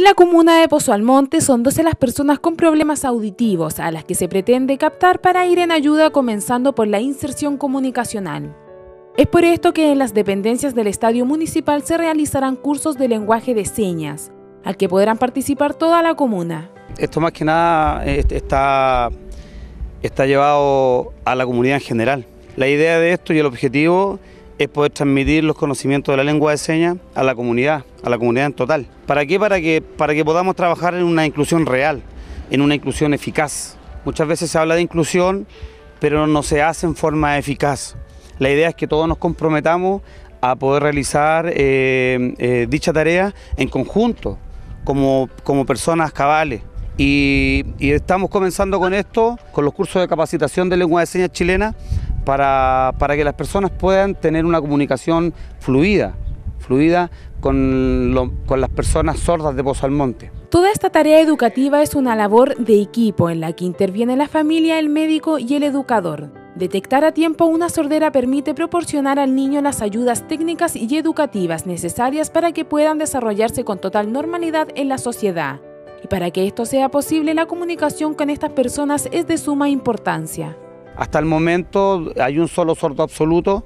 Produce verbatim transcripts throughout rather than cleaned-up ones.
En la comuna de Pozo Almonte son doce las personas con problemas auditivos a las que se pretende captar para ir en ayuda, comenzando por la inserción comunicacional. Es por esto que en las dependencias del Estadio Municipal se realizarán cursos de lenguaje de señas, al que podrán participar toda la comuna. Esto más que nada está, está llevado a la comunidad en general. La idea de esto y el objetivo es poder transmitir los conocimientos de la lengua de señas a la comunidad, a la comunidad en total. ¿Para qué? Para que, para que podamos trabajar en una inclusión real, en una inclusión eficaz. Muchas veces se habla de inclusión, pero no se hace en forma eficaz. La idea es que todos nos comprometamos a poder realizar eh, eh, dicha tarea en conjunto, como, como personas cabales. Y, y estamos comenzando con esto, con los cursos de capacitación de lengua de señas chilena, para, para que las personas puedan tener una comunicación fluida, fluida con, lo, con las personas sordas de Pozo Almonte. Toda esta tarea educativa es una labor de equipo en la que interviene la familia, el médico y el educador. Detectar a tiempo una sordera permite proporcionar al niño las ayudas técnicas y educativas necesarias para que puedan desarrollarse con total normalidad en la sociedad. Y para que esto sea posible, la comunicación con estas personas es de suma importancia. Hasta el momento hay un solo sordo absoluto,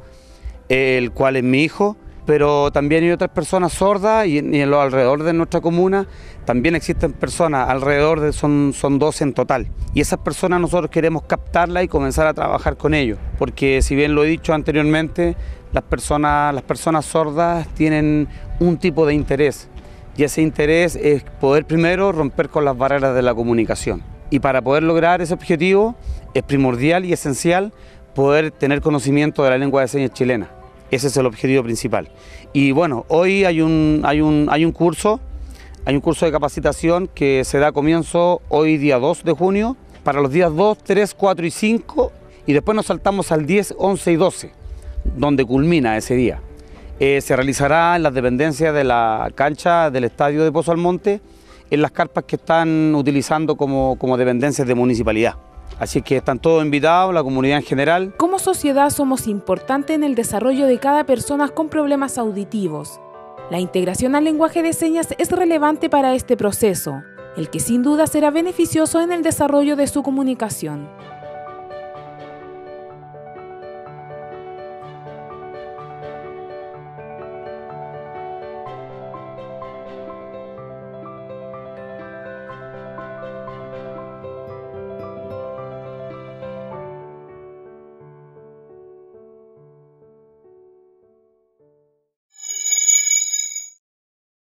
el cual es mi hijo, pero también hay otras personas sordas y en los alrededor de nuestra comuna también existen personas, alrededor de son, son doce en total. Y esas personas nosotros queremos captarlas y comenzar a trabajar con ellos, porque si bien lo he dicho anteriormente, las personas, las personas sordas tienen un tipo de interés, y ese interés es poder primero romper con las barreras de la comunicación. Y para poder lograr ese objetivo es primordial y esencial poder tener conocimiento de la lengua de señas chilena. Ese es el objetivo principal. Y bueno, hoy hay un, hay un, hay un curso, hay un curso de capacitación que se da comienzo hoy día dos de junio, para los días dos, tres, cuatro y cinco, y después nos saltamos al diez, once y doce, donde culmina ese día. Eh, se realizará en las dependencias de la cancha del Estadio de Pozo Almonte, en las carpas que están utilizando como, como dependencias de municipalidad. Así que están todos invitados, la comunidad en general. Como sociedad somos importantes en el desarrollo de cada persona con problemas auditivos. La integración al lenguaje de señas es relevante para este proceso, el que sin duda será beneficioso en el desarrollo de su comunicación.